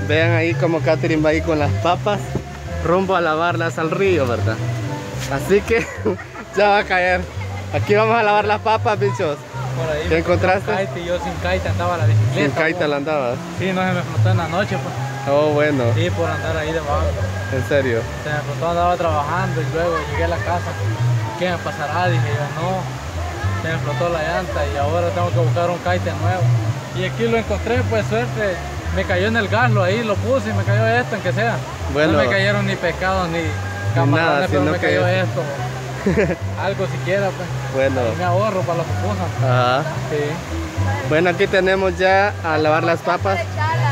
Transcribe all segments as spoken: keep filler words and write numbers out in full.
Vean ahí como Katherine va ahí con las papas rumbo a lavarlas al río, ¿verdad? Así que ya va a caer. Aquí vamos a lavar las papas, bichos. Por ahí ¿Qué encontraste? Kite, y yo sin kite andaba la bicicleta. Sin kite pues. la andabas. Sí, no se me flotó en la noche, pues. Oh, bueno. Sí, por andar ahí debajo. ¿En serio? Se me flotó, andaba trabajando y luego llegué a la casa. ¿Qué me pasará? Dije yo, no. Se me flotó la llanta y ahora tengo que buscar un kite nuevo. Y aquí lo encontré, pues suerte. Me cayó en el gaslo ahí, lo puse y me cayó esto, en que sea. Bueno. No me cayeron ni pescados ni Nada, camarones, pero sino me que cayó esto. esto. Algo siquiera, pues. Bueno. Ahí me ahorro para las pupusas. Ajá. Sí. Bueno, aquí tenemos ya a lavar las papas.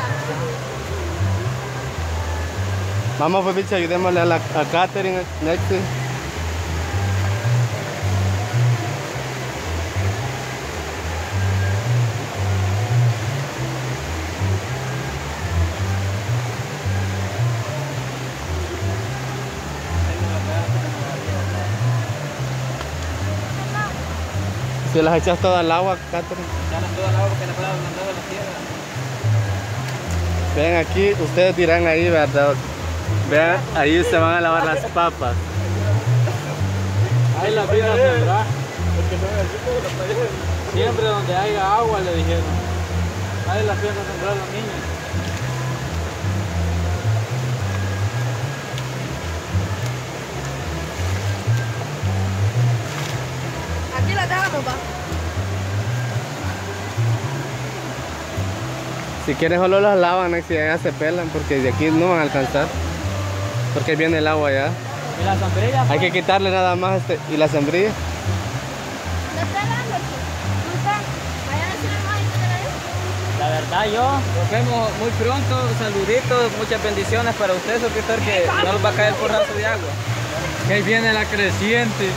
Vamos, pues, bicho, ayudémosle a, la, a Katherine, Nexi. Si las echas todas al agua, Katherine. Ya no todo el agua porque la palabra mandaba la tierra. Vean aquí, ustedes dirán ahí, ¿verdad? Vean, ahí se van a lavar las papas. Ahí la vida sembrar. Siempre donde haya agua, le dijeron. Ahí la piensa sembrar los niños. Aquí la dejamos, pa. Si quieren solo las lavan, Nexi, ya se pelan porque de aquí no van a alcanzar. Porque viene el agua ya. ¿Y la sombrilla? Hay que quitarle nada más este, y la sombrilla. ¿No está dando aquí? ¿No está? Mañana sí le vamos a ir. La verdad yo, nos vemos muy pronto, saluditos, muchas bendiciones para usted, suscriptor, que no nos va a caer el porrazo de agua. Que ahí viene la creciente.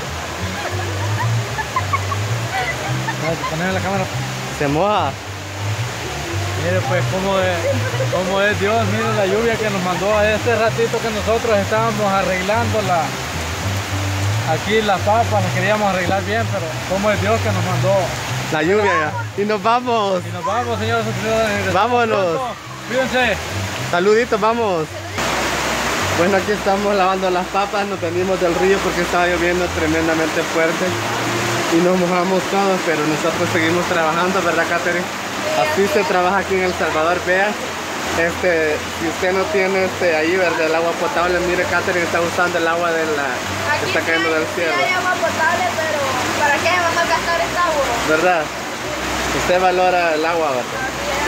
Vamos a poner la cámara. Se moja. Mire pues cómo es, cómo es Dios, mire la lluvia que nos mandó a este ratito que nosotros estábamos arreglando la, aquí las papas, las queríamos arreglar bien, pero cómo es Dios que nos mandó. La lluvia ya. Y nos vamos. Y nos vamos, señores suscriptores. Vámonos. Cuídense. Saluditos, vamos. Bueno, aquí estamos lavando las papas, nos venimos del río porque estaba lloviendo tremendamente fuerte y nos mojamos todos, pero nosotros seguimos trabajando, ¿verdad, Katherine? Así se trabaja aquí en El Salvador. Vean, este, si usted no tiene este, ahí, ¿verdad?, el agua potable, mire, Katherine está usando el agua de la, que está cayendo del cielo. Aquí hay agua potable, pero ¿para qué vamos a gastar esta agua? ¿Verdad? Usted valora el agua, ¿verdad?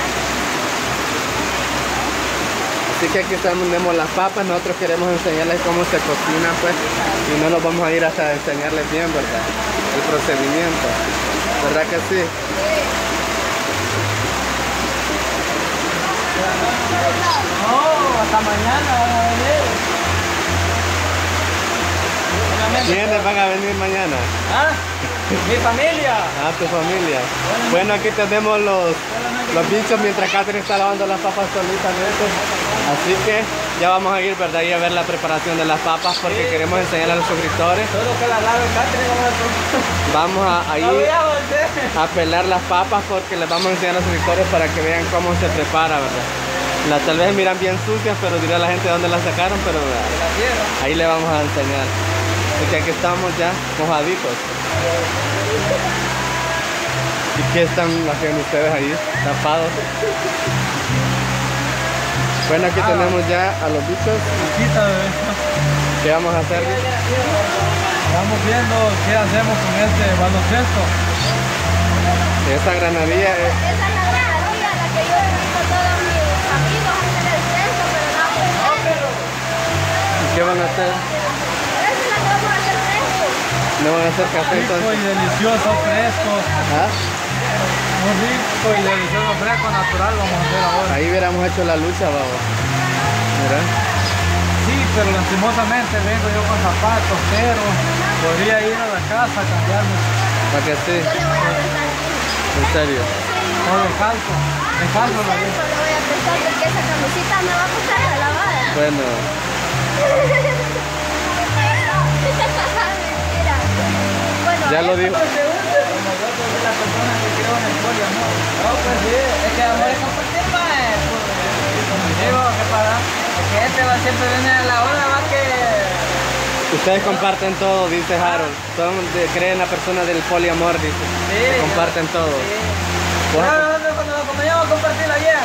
Así que aquí tenemos las papas, nosotros queremos enseñarles cómo se cocina, pues, y no nos vamos a ir hasta enseñarles bien, ¿verdad?, el procedimiento. ¿Verdad que sí? No, hasta mañana van a venir. ¿Quiénes van a venir mañana? ¿Ah? Mi familia. Ah, tu familia. Bueno, aquí tenemos los, los bichos mientras Katherine está lavando las papas solitamente. Así que ya vamos a ir, ¿verdad?, y a ver la preparación de las papas porque Sí. queremos enseñar a los suscriptores. Solo que la lave Katherine, Vamos a, a ir no voy a volver. a pelar las papas porque les vamos a enseñar a los suscriptores para que vean cómo se prepara, ¿verdad? La, tal vez miran bien sucias, pero dirá la gente de dónde las sacaron, pero ¿verdad?, ahí le vamos a enseñar. Porque aquí estamos ya mojaditos. ¿Y qué están haciendo ustedes ahí? Tapados. Bueno, aquí tenemos ya a los bichos. Quita, bebé. ¿Qué vamos a hacer? Estamos viendo qué hacemos con este baloncesto. Esta granaría es... Esa es la ganadería a la que yo invito a todos mis amigos a hacer el censo, pero no puedo. ¿Y qué van a hacer? Esa es la que vamos a hacer fresco. ¿No van a hacer café Rico y entonces? delicioso, fresco. ¿Ah? Muy rico y delicioso, fresco, natural vamos a hacer ahora. Ahí hubiéramos hecho la lucha, babo. Mira. Sí, pero lastimosamente vengo yo con zapatos, pero podría ir a la casa a cambiarme. ¿Para que sí? Yo le voy a prestar aquí. En serio. O descalzo, descalzo la Censo le voy a prestar porque esa camisita me va a costar la lavada. Bueno. Mentira. Bueno, Ya lo dijo. Como yo que soy la persona que creo en el polio, ¿no? No, pues sí, es que amor es compartir más. Digo que gente va siempre viene a la hora, más que... Ustedes comparten todo, dice Harold. Son de, creen la persona del poliamor, dice. Sí, que comparten todo. Sí. ¿Vos? Bueno, nosotros cuando nos acompañamos a compartir la vieja.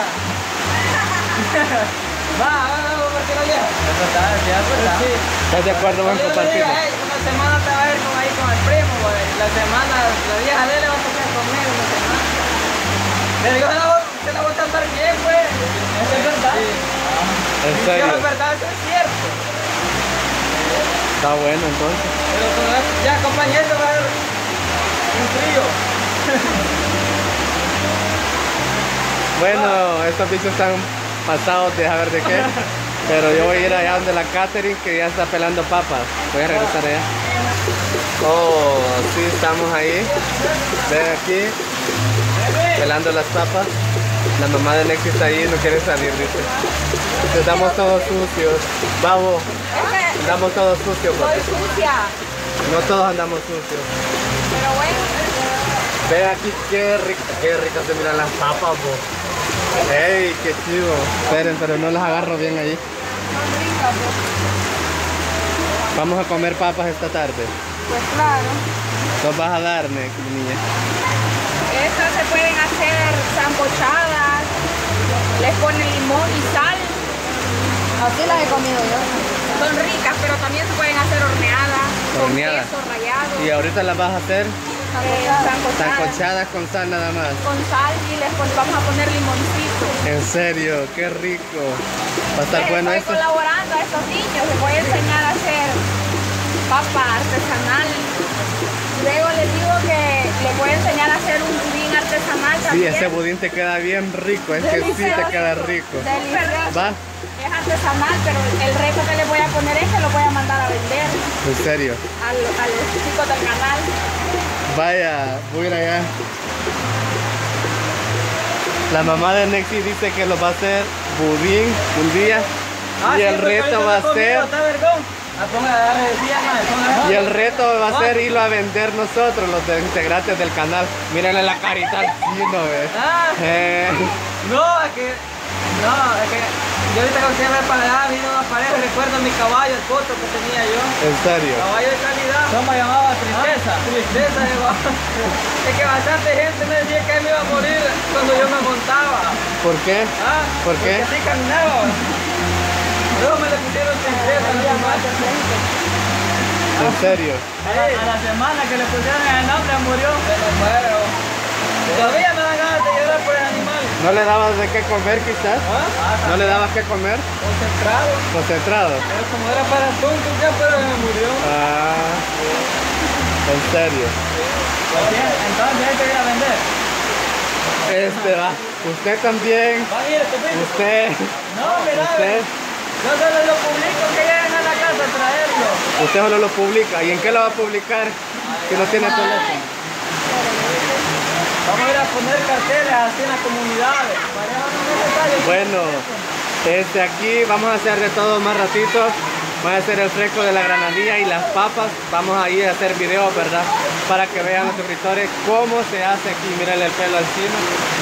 Va, va, va a compartir la vieja. Es verdad, es verdad. Sí. ¿Estás de acuerdo con compartir? Una semana te va a ir con, ahí con el primo, güey. La semana, la vieja de él va a pasar conmigo una semana. Le digo, se la, se la voy a tratar bien, pues. Eso es verdad. Sí. ¿En serio? Sí, es verdad, eso es cierto. Está bueno entonces. Pero ya compañero va a haber un frío. Bueno, estos bichos están pasados de saber de qué. Pero yo voy a ir allá donde la Catherine, que ya está pelando papas. Voy a regresar allá. Oh, sí, estamos ahí. Ven aquí, pelando las papas. La mamá de Nexi está ahí y no quiere salir, dice. Estamos todos sucios. Babo, andamos todos sucios. Soy sucia, No todos andamos sucios. pero bueno. Ven aquí, qué rica, qué rica se miran las papas, bo. Ey, qué chido. Esperen, pero no las agarro bien ahí. Son ricas, pues. Vamos a comer papas esta tarde. Pues claro. ¿Nos vas a dar, Nex, niña? Estas se pueden hacer zampochadas, les ponen limón y sal. Así las he comido yo. Son ricas, pero también se pueden hacer horneadas, Horneadas. con queso rallado, Y ahorita las vas a hacer eh, zampochadas sancochadas con sal nada más. con sal y les pon- vamos a poner limoncito. En serio, qué rico. Va a estar Les bueno estoy esto. colaborando a estos niños, les voy a enseñar a hacer papa artesanal. Luego les digo que les voy a enseñar a hacer un budín artesanal Sí, también. ese budín te queda bien rico, es que sí te Delicioso. queda rico. Delicioso. ¿Va? Es artesanal, pero el reto que les voy a poner es que lo voy a mandar a vender En serio. a, lo- a los chicos del canal. Vaya, voy a ir allá. La mamá de Nexi dice que lo va a hacer budín un día. Y el reto va a ser... Y el reto va a ser irlo a vender nosotros, los de- integrantes del canal. Mírenle la carita al chino, ¿ves? Ah, Eh, no, es que... No, es que... Yo ahorita cuando fui a ver para allá, vino una pareja y recuerdo mi caballo, el foto que tenía yo. en serio. Caballo de calidad. ¿Cómo me llamaba? Tristeza. Ah, tristeza, llevaba. Es que bastante gente me decía que me iba a morir cuando yo me montaba. ¿Por qué? ¿Ah? ¿Por qué? Porque así caminaba. Luego me le pusieron tristeza. En serio. A la, a la semana que le pusieron el nombre murió. Se me muero. Todavía me dan ganas de llorar por el animal. ¿No le dabas de qué comer quizás? ¿Ah? ¿No le dabas qué comer? Concentrado. Concentrado. Pero como era para tonto ya, pero me murió. Ah, en serio. Entonces hay que ir a vender. Este va. Usted también. Va a ir, estúpido. Usted. No, mira, Usted. yo solo lo publico que lleguen a la casa a traerlo. Usted solo lo publica. ¿Y en qué lo va a publicar? Que no tiene teléfono. Vamos a ir a poner carteles así en las comunidades. Bueno, este aquí vamos a hacer de todo más ratito. Voy a hacer el fresco de la granadilla y las papas. Vamos a ir a hacer videos, ¿verdad? Para que vean los suscriptores cómo se hace aquí. Mírenle el pelo al chino.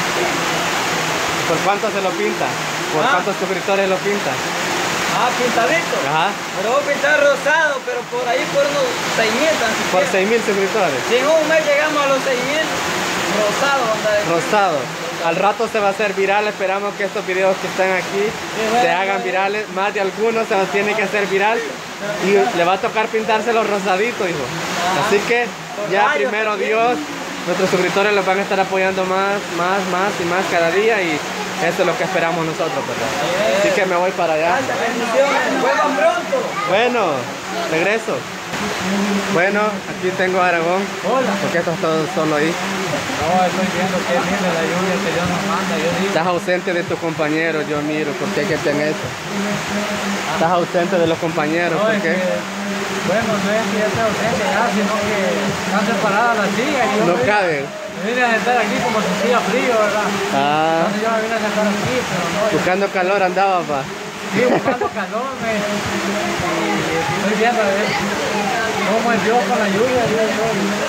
¿Por cuánto se lo pinta? ¿Por Ah. cuántos suscriptores lo pinta? Ah, pintadito. Ajá. Pero voy a pintar rosado, pero por ahí por unos seis mil tan Por siquiera. seis mil suscriptores. Si en un mes llegamos a los seis mil, rosado anda de... Rosado. Al rato se va a hacer viral. Esperamos que estos videos que están aquí se hagan virales. Más de algunos se los tiene que hacer viral. Y le va a tocar pintárselo rosadito, hijo. Así que ya primero Dios, nuestros suscriptores los van a estar apoyando más, más, más y más cada día. Y eso es lo que esperamos nosotros, ¿verdad? Así que me voy para allá. Bendiciones, vuelvan pronto. Bueno, regreso. Bueno, aquí tengo a Aragón. Hola. Porque esto es todo solo ahí. No, estoy viendo que es linda la lluvia que Dios nos manda. Yo digo, Estás ausente de tus compañeros, yo miro. ¿Por qué que te han hecho? Estás ausente de los compañeros, no, ¿por es qué? que, bueno, no es que ya esté ausente ya, sino que están separadas las sillas. y yo No me- cabe. Me vine a sentar aquí como si hacía frío, ¿verdad? Ah, Entonces yo me vine a sentar aquí, pero no. yo- buscando calor andaba, pa. Sí, buscando calor, me... y estoy viendo a ver cómo es Dios con la lluvia, Dios, Dios.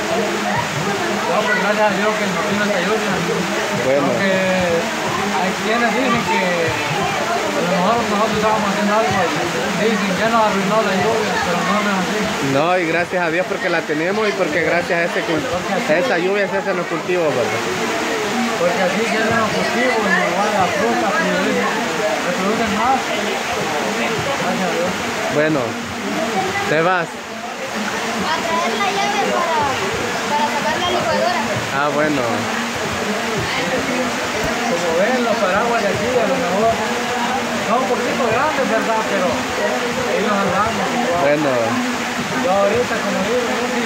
No, pues gracias a Dios que nos vino esta lluvia. Bueno. Aunque hay quienes dicen que a lo mejor nosotros nosotros estábamos haciendo algo y dicen, ya nos arruinó la lluvia, pero no, no es así. No, y gracias a Dios porque la tenemos y porque gracias a, este, a esa lluvia se hacen los cultivos, ¿verdad? Porque aquí ya no los cultivos, igual las frutas, se producen más. Gracias a Dios. Bueno, te vas. A traer la llave para, para sacar la licuadora. Ah, bueno. Como ven, los paraguas de aquí a lo mejor son un poquito grandes, ¿verdad? Pero ahí los andamos igual. Bueno. Yo ahorita, como digo, yo sí,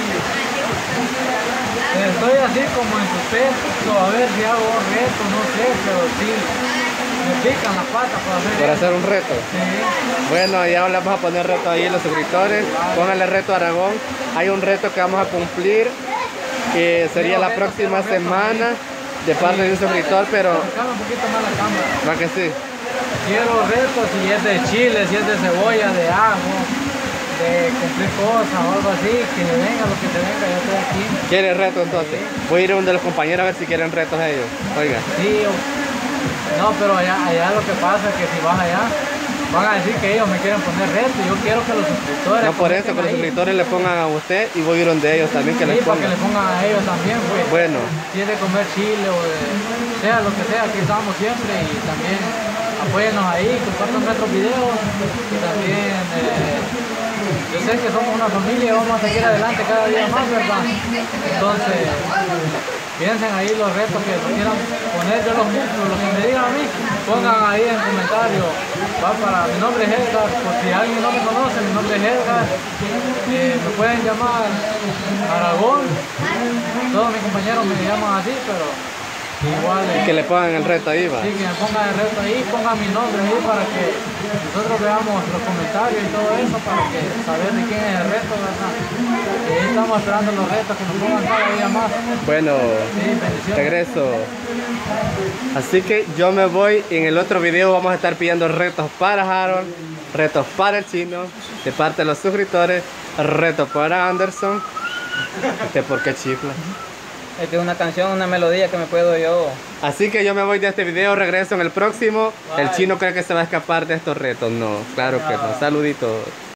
estoy así como en suspenso, a ver si hago un reto, no sé, pero sí, me pican las patas para hacer Para eso. hacer un reto. Sí. Bueno, ya le vamos a poner reto ahí a los suscriptores. Pónganle reto a Aragón. Hay un reto que vamos a cumplir, que sería la próxima semana de parte de un suscriptor, pero Me cabe un poquito más la cámara. va que sí. Quiero retos si es de chile, si es de cebolla, de ajo, de cumplir cosas o algo así, que le venga lo que te venga, yo estoy aquí. ¿Quieren reto entonces? Voy a ir a uno de los compañeros a ver si quieren retos ellos. Oiga. Sí, o- no, pero allá, allá lo que pasa es que si vas allá, van a decir que ellos me quieren poner reto. Yo quiero que los suscriptores. No por eso, que comenten los ahí. suscriptores le pongan a usted y voy a ir donde ellos también que Sí, les para que pongan. le pongan a ellos también, pues. Bueno, Si es de comer chile o de sea lo que sea, aquí estamos siempre y también apóyennos ahí, compartan nuestros videos y también eh, yo sé que somos una familia y vamos a seguir adelante cada día más, ¿verdad? Entonces, piensen ahí los retos que nos quieran poner, yo los cumplo, lo que me digan a mí, pongan ahí en comentarios. Va para, mi nombre es Edgar, por si alguien no me conoce, mi nombre es Edgar, eh, me pueden llamar Aragón, todos mis compañeros me llaman así, pero igual eh, que le pongan el reto ahí, va. sí, que me pongan el reto ahí, pongan mi nombre ahí para que nosotros veamos los comentarios y todo eso, para que saber de quién es el reto, ¿verdad? Y ahí estamos esperando los retos que nos pongan cada día más. Bueno, Sí, bendiciones. regreso. Así que yo me voy. En el otro video vamos a estar pidiendo retos para Harold, retos para el chino, de parte de los suscriptores, retos para Anderson. ¿Este por qué chifla? Esta es una canción, una melodía que me puedo yo. Así que yo me voy de este video, regreso en el próximo. El chino cree que se va a escapar de estos retos. No, claro que no. Saluditos.